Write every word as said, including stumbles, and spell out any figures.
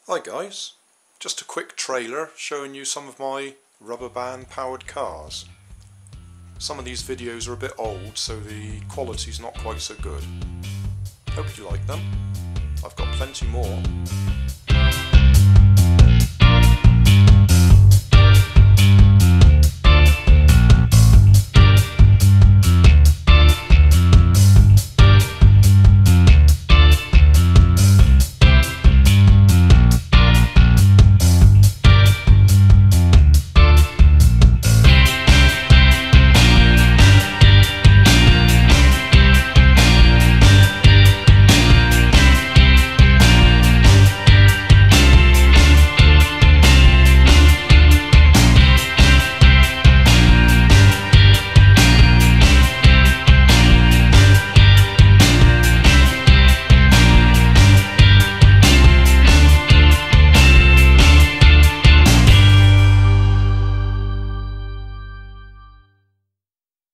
Hi guys, just a quick trailer showing you some of my rubber band powered cars. Some of these videos are a bit old, so the quality's not quite so good. Hope you like them. I've got plenty more.